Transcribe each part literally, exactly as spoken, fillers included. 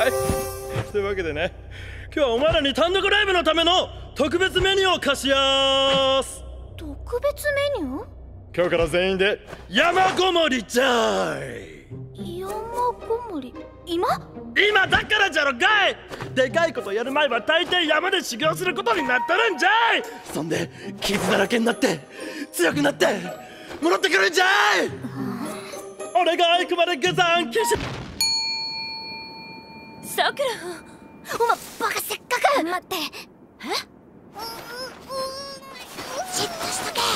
はい。というわけでね、今日はお前らに単独ライブのための特別メニューを貸しやーす。 特別メニュー？ 今日から全員で山ごもりじゃーい。 山ごもり？今？ 今だからじゃろかい。でかいことやる前は大抵山で修行することになっとるんじゃい。そんで傷だらけになって強くなって戻ってくるんじゃい。俺が行くまで下山禁止。 さくら、おま、バカ、せっかく。待って。え？じっとしとけ。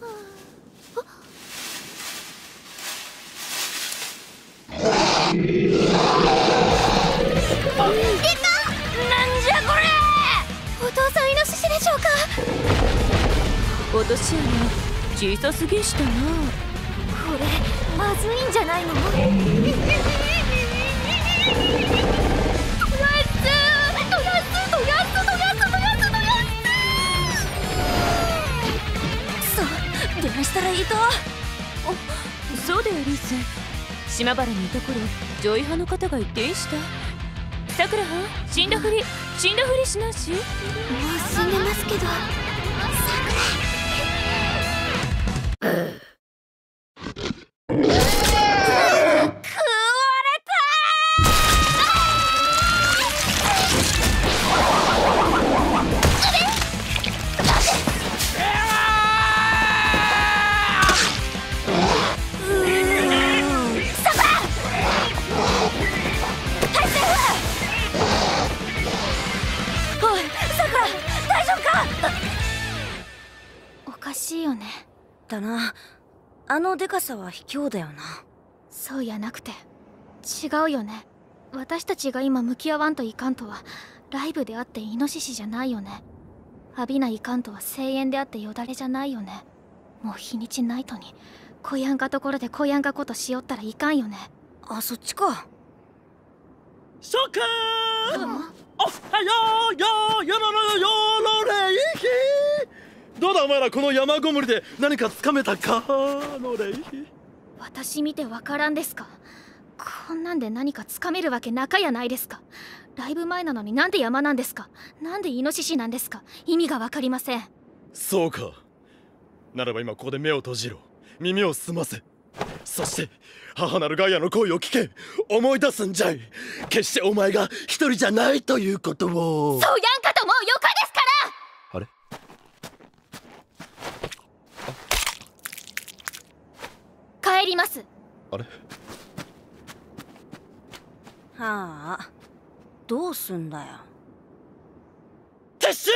あ、出た！なんじゃこれ！お父さんイノシシでしょうか？ 落とし穴小さすぎしたな。 これまずいんじゃないの？どうしたらいいと？ そうでありす。島原にいた頃ジョイ派の方が言っていした。さくらはん、死んだふり死んだふりしなし。もう死んでますけど。さくらおかしいよね。 だな。あのデカさは卑怯だよな。 そうやなくて違うよね。私たちが今向き合わんといかんとはライブであってイノシシじゃないよね。浴びないかんとは声援であってよだれじゃないよね。もう日にちないとにこやんがところでこやんがことしよったらいかんよね。 あ、そっちか。 ショックー、うん、おはようよーよろろよろれいひ。どうだお前ら、この山ごもりで何かつかめたかのれいひ。 私見てわからんですか？こんなんで何かつかめるわけなかやないですか。ライブ前なのになんで山なんですか？なんでイノシシなんですか？意味がわかりません。 そうか。ならば今ここで目を閉じろ、耳を澄ませ、そして母なるガイアの声を聞け。思い出すんじゃい。決してお前が一人じゃないということを。 そうやんかともうよかですから。 あれ、 帰ります。 あれ、 はあ、どうすんだよ。 撤収。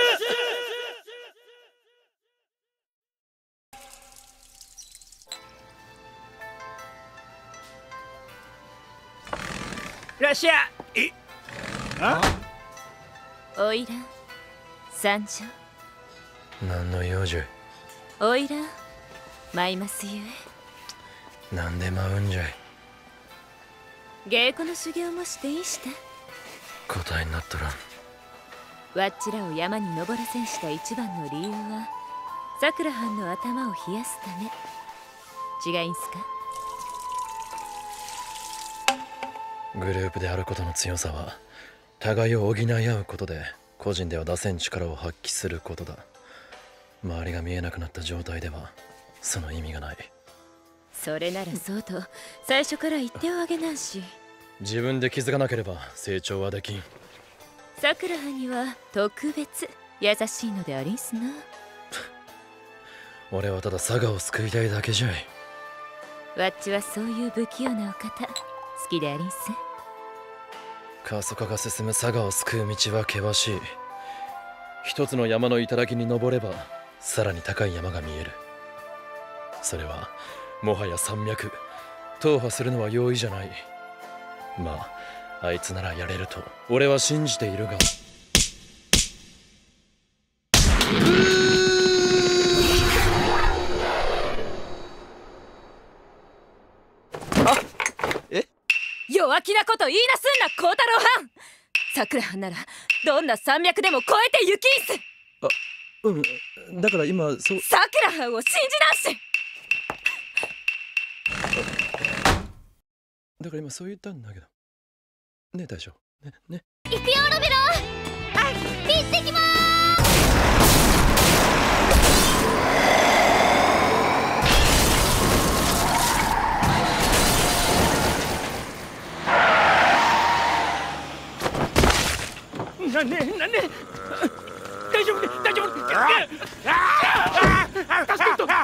いらっしゃい。あ？ おいらん参上。 何の用じゃい。 おいらん舞いますゆえ。なんで舞うんじゃい。 芸妓の修行もしていいした。 答えになっとらん。 わっちらを山に登らせんした一番の理由はさくらはんの頭を冷やすため違いんすか？ グループであることの強さは互いを補い合うことで個人では出せん力を発揮することだ。周りが見えなくなった状態ではその意味がない。 それならそうと最初から言っておあげなんし。 自分で気づかなければ成長はできん。 さくらはんには特別優しいのでありんすな。 俺はただ佐賀を救いたいだけじゃい。 わっちはそういう不器用なお方好きでありんす。 過疎化が進む佐賀を救う道は険しい。一つの山の頂に登ればさらに高い山が見える。それはもはや山脈。踏破するのは容易じゃない。まああいつならやれると俺は信じているが。 あ、え？ 弱気なこと言いなすんな孝太郎はん。さくらはんならどんな山脈でも越えて行きんす。 あ、うん、だから今そう。 さくらはんを信じなんし。 だから今そう言ったんだけどねえ大将、 ねね。 行くよロベロ。はい行ってきまーす。なんでなんで大丈夫大丈夫。助けると